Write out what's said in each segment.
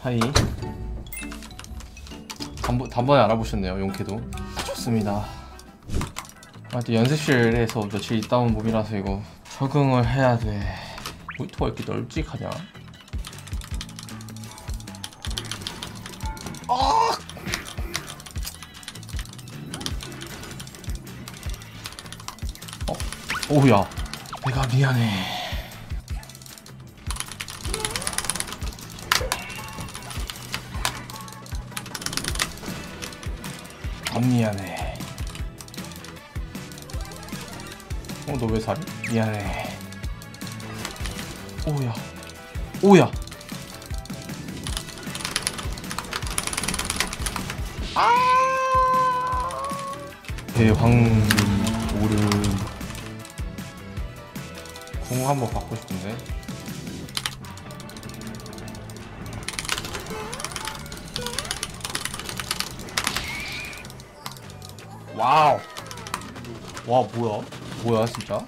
하이. 단번에 알아보셨네요. 용케도 좋습니다. 아, 또 연습실에서 며칠 있다 온 몸이라서 이거 적응을 해야 돼. 모니터가 이렇게 널찍하냐? 아! 오우야, 내가 미안해. 안 미안해. 너 왜 살해? 미안해. 오우야, 오우야. 아! 대황님 오름. 공 한번 받고 싶은데. 와우. 와, 뭐야 진짜.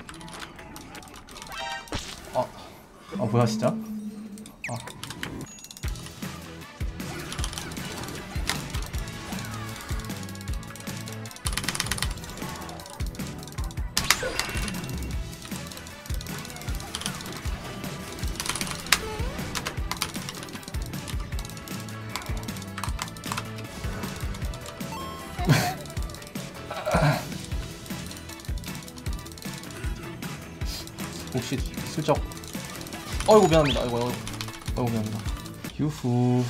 뭐야 진짜. 혹시 슬쩍. 어이구 미안합니다. 어이구 미안합니다. 유후.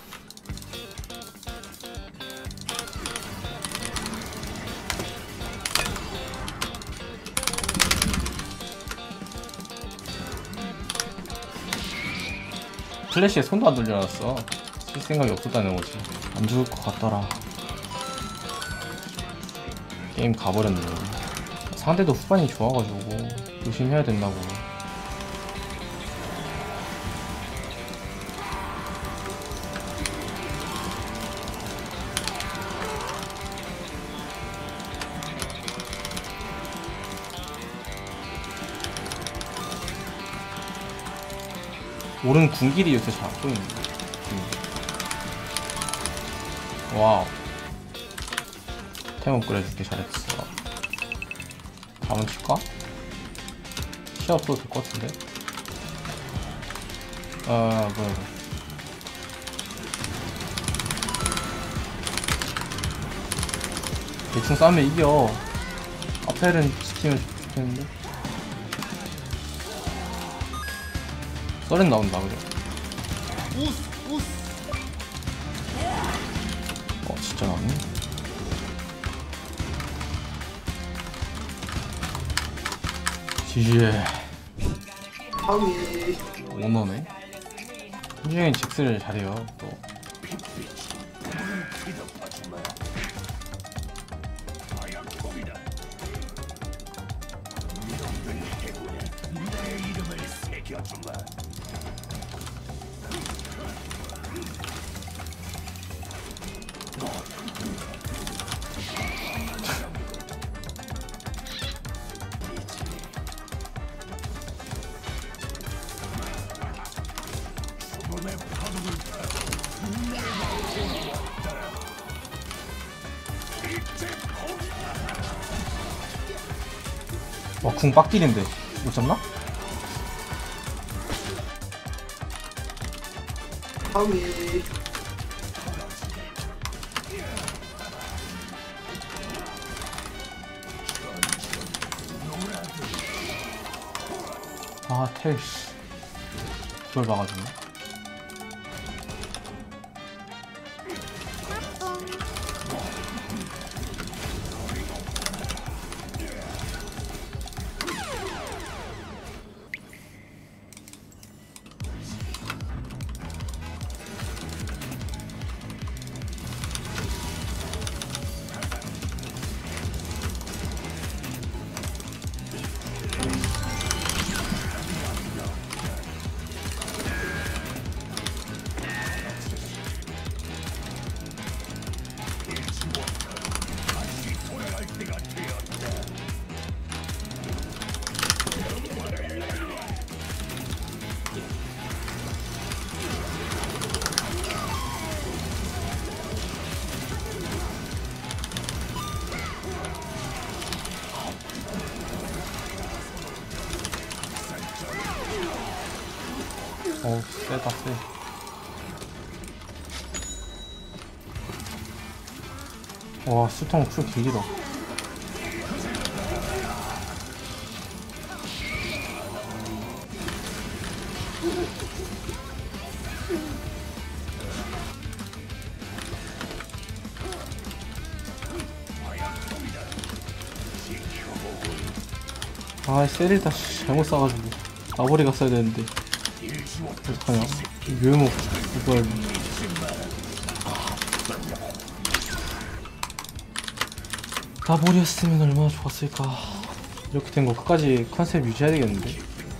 플래시에 손도 안 돌려놨어. 쓸 생각이 없었다는 거지. 안 죽을 것 같더라. 게임 가버렸네. 상대도 후반이 좋아가지고 조심해야 된다고. 오른 궁길이 요새 잘 안 보이는데. 와우. 템 업그레이드 잘했어. 다음은 칠까? 시야 없어도 될 것 같은데? 뭐야. 대충 싸우면 이겨. 아펠은 지키면 좋겠는데? 썰은 나온다, 그래. 진짜 나왔네? 지지해. 오너네? 현중이 직스를 잘해요, 또. 와, 궁 빡딜인데 못 잡나? 하위. 텔씨 그걸 막아주네. 세다 세. 와 수통 쿨 길이다. 아 셀을 다 잘못 싸가지고 아버리가 써야 되는데 어떡하냐. 묘목 이걸 나버렸으면 얼마나 좋았을까. 이렇게 된 거 끝까지 컨셉 유지해야 되겠는데.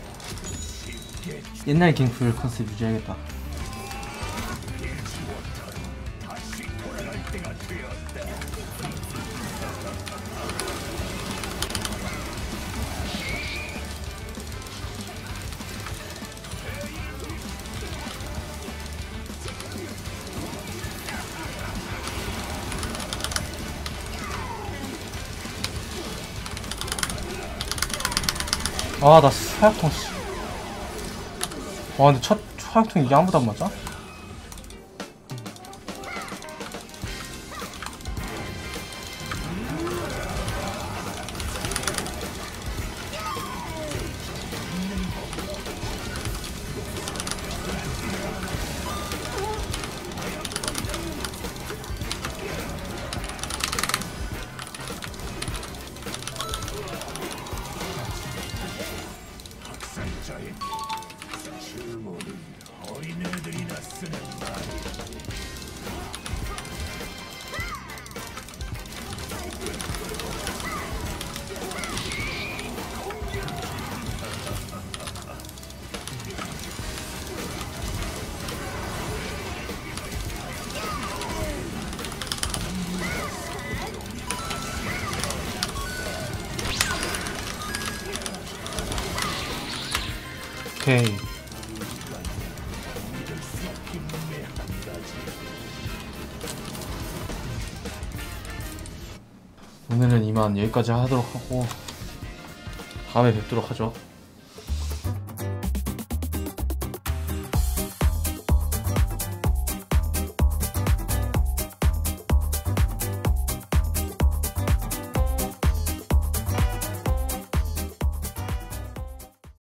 옛날 갱플 컨셉 유지해야겠다. 아 나 화약통 씨. 와 근데 첫 화약통 이게 아무도 안 맞아? 오케이. 오늘은 이만 여기까지 하도록 하고 다음에 뵙도록 하죠.